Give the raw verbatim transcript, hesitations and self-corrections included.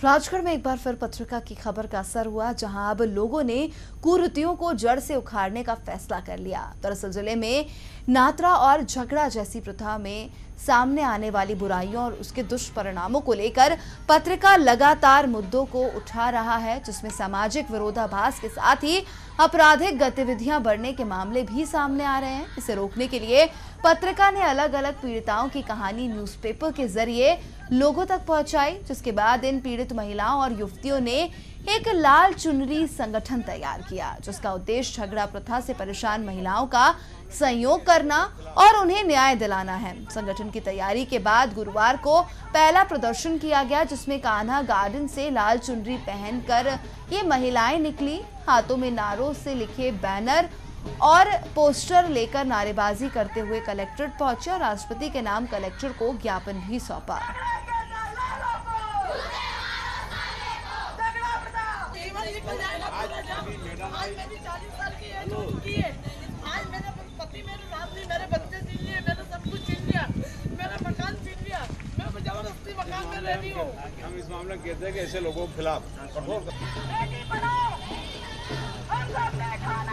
राजगढ़ में एक बार फिर पत्रिका की खबर का असर हुआ, जहां अब लोगों ने कुरीतियों को जड़ से उखाड़ने का फैसला कर लिया। दरअसल जिले में नातरा और झगड़ा जैसी प्रथा में सामने आने वाली बुराइयों और उसके दुष्परिणामों को लेकर पत्रिका लगातार मुद्दों को उठा रहा है, जिसमें सामाजिक विरोधाभास के साथ ही आपराधिक गतिविधियां बढ़ने के मामले भी सामने आ रहे हैं। इसे रोकने के लिए पत्रिका ने अलग अलग पीड़िताओं की कहानी न्यूज़पेपर के जरिए लोगों तक पहुंचाई, जिसके बाद इन पीड़ित महिलाओं और युवतियों ने एक लाल चुनरी संगठन तैयार किया, जिसका उद्देश्य झगड़ा प्रथा से परेशान महिलाओं का सहयोग करना और उन्हें न्याय दिलाना है। संगठन की तैयारी के बाद गुरुवार को पहला प्रदर्शन किया गया, जिसमें कान्हा गार्डन से लाल चुनरी पहनकर ये महिलाएं निकली। हाथों में नारों से लिखे बैनर और पोस्टर लेकर नारेबाजी करते हुए कलेक्ट्रेट पहुंचे और राष्ट्रपति के नाम कलेक्टर को ज्ञापन भी सौंपा। आज मेरी चालीस साल की एज हो चुकी है। आज मेरे पति मेरे साथ नहीं, मेरे बच्चे छीन लिए, मेरा सब कुछ छीन लिया, मेरा मकान छीन लिया। मैं जबरदस्ती मकान में रह रही हूँ। हम इस मामले में कहते हैं कि ऐसे लोगों के खिलाफ कठोर